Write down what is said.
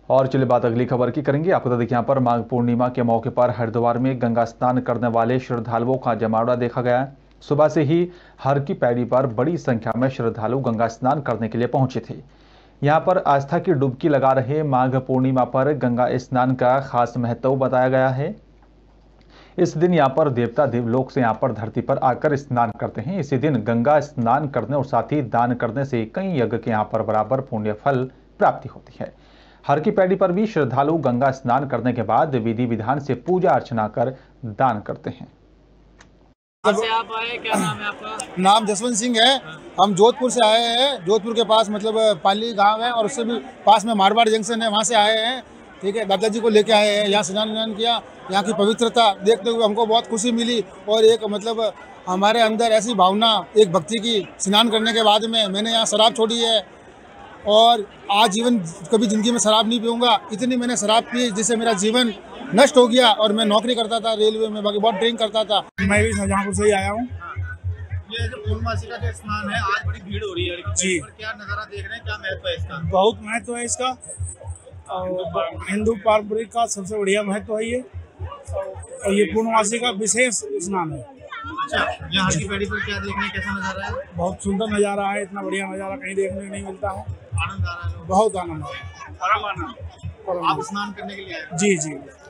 और चलिए बात अगली खबर की करेंगे। आपको बता दें कि यहाँ पर माघ पूर्णिमा के मौके पर हरिद्वार में गंगा स्नान करने वाले श्रद्धालुओं का जमावड़ा देखा गया है। सुबह से ही हर की पैड़ी पर बड़ी संख्या में श्रद्धालु गंगा स्नान करने के लिए पहुंचे थे। यहाँ पर आस्था की डुबकी लगा रहे माघ पूर्णिमा पर गंगा स्नान का खास महत्व बताया गया है। इस दिन यहाँ पर देवता देवलोक से यहाँ पर धरती पर आकर स्नान करते हैं। इसी दिन गंगा स्नान करने और साथ ही दान करने से कई यज्ञ के यहाँ पर बराबर पुण्य फल प्राप्ति होती है। हर की पैड़ी पर भी श्रद्धालु गंगा स्नान करने के बाद विधि विधान से पूजा अर्चना कर दान करते हैं। से आप आए, क्या नाम है आपका? नाम जसवंत सिंह है। हम जोधपुर से आए हैं। जोधपुर के पास मतलब पाली गांव है और उससे भी पास में मारवाड़ जंक्शन है, वहाँ से आए हैं। ठीक है, दादाजी को लेके आए हैं। यहाँ स्नान किया। यहाँ की पवित्रता देखते हुए हमको बहुत खुशी मिली और एक मतलब हमारे अंदर ऐसी भावना, एक भक्ति की, स्नान करने के बाद में मैंने यहाँ शराब छोड़ी है और आजीवन कभी ज़िंदगी में शराब नहीं पीऊँगा। इतनी मैंने शराब पी जिससे मेरा जीवन नष्ट हो गया और मैं नौकरी करता था रेलवे में, बाकी बहुत ड्रिंक करता था। मैं भी शाहजहाँपुर से ही आया हूँ। ये जो पूर्णमासी का जो स्नान है, आज बड़ी भीड़ हो रही है जी। क्या नज़ारा देख रहे हैं, क्या महत्व है इसका? बहुत महत्व है इसका और हिंदू पारंपरिक का सबसे बढ़िया महत्व है ये। और ये पूर्णमासी का विशेष स्नान है। अच्छा, यहाँ हर की पैड़ी पर क्या देखने, कैसा नज़ारा है? बहुत सुंदर नज़ारा है। इतना बढ़िया नज़ारा कहीं देखने को नहीं मिलता है। आनंद आ रहा है? बहुत आनंद आ रहा है। आप स्नान करने के लिए आए? जी जी।